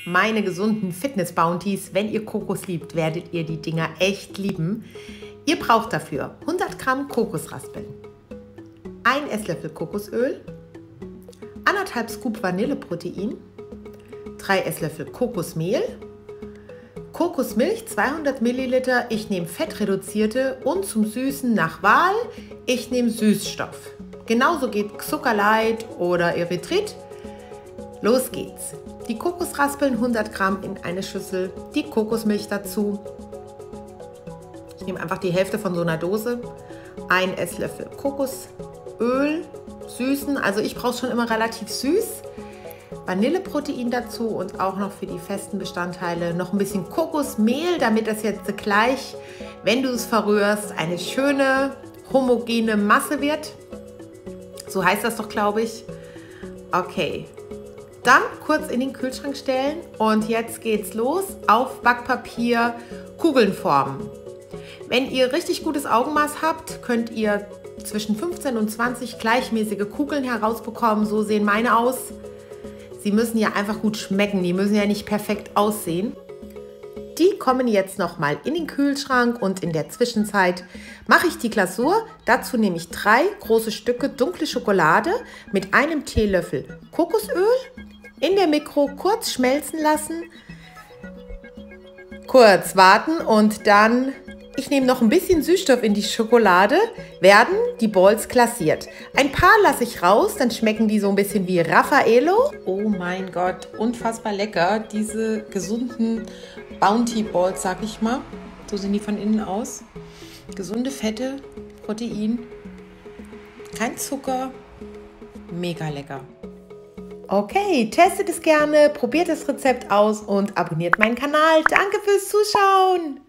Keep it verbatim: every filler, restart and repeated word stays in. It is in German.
Meine gesunden Fitness-Bounties. Wenn ihr Kokos liebt, werdet ihr die Dinger echt lieben. Ihr braucht dafür hundert Gramm Kokosraspeln, ein Esslöffel Kokosöl, anderthalb Scoop Vanilleprotein, drei Esslöffel Kokosmehl, Kokosmilch zweihundert Milliliter, ich nehme fettreduzierte und zum Süßen nach Wahl, ich nehme Süßstoff. Genauso geht Zuckerlight oder Erythrit. Los geht's. Die Kokosraspeln hundert Gramm in eine Schüssel, die Kokosmilch dazu. Ich nehme einfach die Hälfte von so einer Dose, ein Esslöffel Kokosöl, süßen, also ich brauche es schon immer relativ süß. Vanilleprotein dazu und auch noch für die festen Bestandteile noch ein bisschen Kokosmehl, damit das jetzt gleich, wenn du es verrührst, eine schöne homogene Masse wird. So heißt das doch, glaube ich. Okay, dann kurz in den Kühlschrank stellen und jetzt geht's los. Auf Backpapier Kugeln formen. Wenn ihr richtig gutes Augenmaß habt, könnt ihr zwischen fünfzehn und zwanzig gleichmäßige Kugeln herausbekommen. So sehen meine aus. Sie müssen ja einfach gut schmecken, die müssen ja nicht perfekt aussehen. Die kommen jetzt nochmal in den Kühlschrank und in der Zwischenzeit mache ich die Glasur. Dazu nehme ich drei große Stücke dunkle Schokolade mit einem Teelöffel Kokosöl in der Mikro kurz schmelzen lassen, kurz warten und dann, ich nehme noch ein bisschen Süßstoff in die Schokolade, werden die Balls glasiert. Ein paar lasse ich raus, dann schmecken die so ein bisschen wie Raffaello. Oh mein Gott, unfassbar lecker, diese gesunden Bounty Balls, sag ich mal. So sehen die von innen aus. Gesunde Fette, Protein, kein Zucker, mega lecker. Okay, testet es gerne, probiert das Rezept aus und abonniert meinen Kanal. Danke fürs Zuschauen!